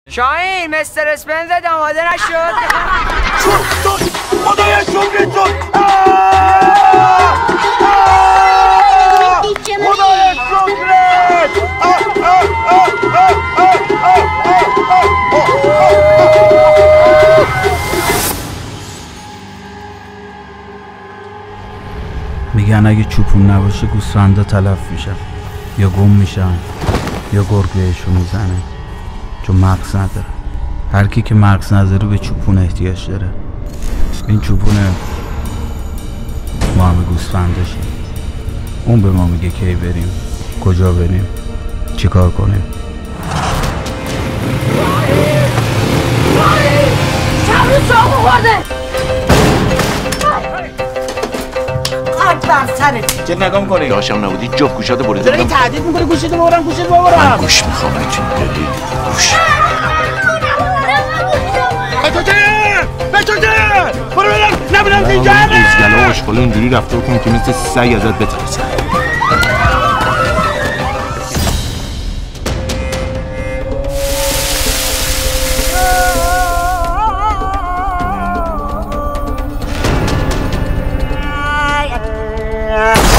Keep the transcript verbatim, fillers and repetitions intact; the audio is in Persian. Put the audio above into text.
شاهین مستر اسپنزد آماده نشد. خدایا شکرت شد. خدایا شکرت. میگن اگه چوپون نباشه گوسفندا تلف میشن یا گم میشن یا گرگ بهشون میزنه، چون مغز نداره. هر کی که مغز نداره به چوپون احتیاج داره. این چوپونه ما همه گوسفنداشیم. اون به ما میگه کی بریم، کجا بریم، چی کار کنیم. شمرو چاقو خورده. خاک بر سرت. چه نگاه میکنی؟ داشتم نبودی جفت گوشاتو بریده داره این تهدید میکنه گوشتو ببرم گوشتو ببرم. من گوش میخوام این دلیل گوش. بچوته! بچوته! برو برم نبینم اینجا همه ازگله و اشغاله اینجوری رفته بکن که مثل سگ ازت بترسه. Yeah.